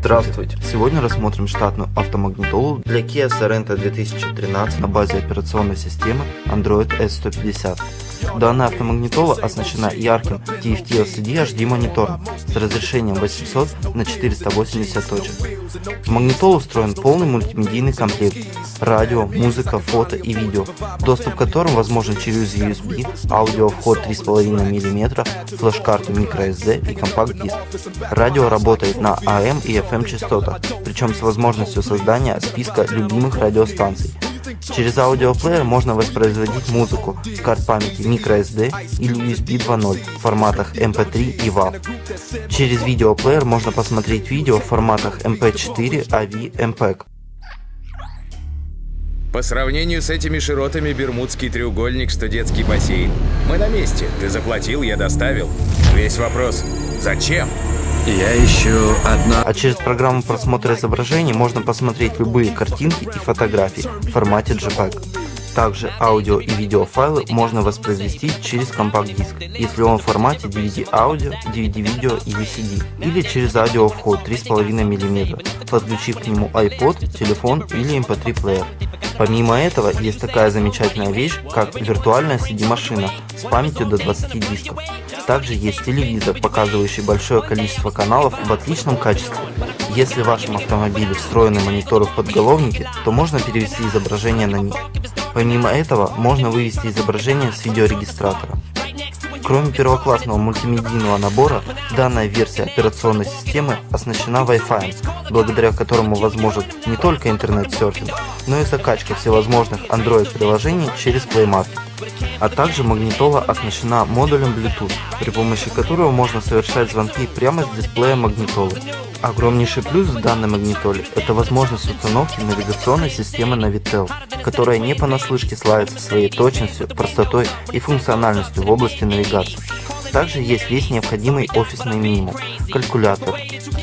Здравствуйте! Сегодня рассмотрим штатную автомагнитолу для Kia Sorento 2013 на базе операционной системы Android S150. Данная автомагнитола оснащена ярким TFT LCD HD монитором с разрешением 800 на 480 точек. В магнитолу встроен полный мультимедийный комплект – радио, музыка, фото и видео, доступ к которым возможен через USB, аудиовход 3,5 мм, флеш-карту microSD и компакт-диск. Радио работает на AM и FM частотах, причем с возможностью создания списка любимых радиостанций. Через аудиоплеер можно воспроизводить музыку с карт памяти microSD или USB 2.0 в форматах MP3 и WAV. Через видеоплеер можно посмотреть видео в форматах MP4, AV, MPEG. По сравнению с этими широтами, Бермудский треугольник, что детский бассейн. Мы на месте. Ты заплатил, я доставил. Весь вопрос – зачем? Я ищу одно. А через программу просмотра изображений можно посмотреть любые картинки и фотографии в формате JPEG. Также аудио и видеофайлы можно воспроизвести через компакт-диск, если он в формате DVD-аудио, DVD-видео или CD, или через аудиовход 3,5 мм, подключив к нему iPod, телефон или MP3-плеер. Помимо этого, есть такая замечательная вещь, как виртуальная CD-машина с памятью до 20 дисков. Также есть телевизор, показывающий большое количество каналов в отличном качестве. Если в вашем автомобиле встроены мониторы в подголовнике, то можно перевести изображение на них. Помимо этого, можно вывести изображение с видеорегистратора. Кроме первоклассного мультимедийного набора, данная версия операционной системы оснащена Wi-Fi, благодаря которому возможен не только интернет-серфинг, но и закачка всевозможных Android-приложений через Play Market. А также магнитола оснащена модулем Bluetooth, при помощи которого можно совершать звонки прямо с дисплея магнитолы. Огромнейший плюс в данной магнитоле – это возможность установки навигационной системы Navitel, которая не понаслышке славится своей точностью, простотой и функциональностью в области навигации. Также есть весь необходимый офисный минимум – калькулятор,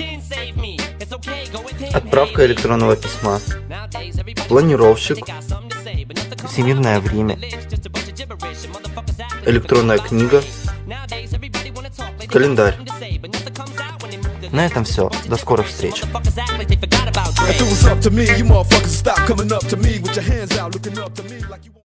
отправка электронного письма, планировщик, всемирное время, электронная книга, календарь. На этом все. До скорых встреч. If it was up to me, you motherfuckers stop coming up to me with your hands out, looking up to me like you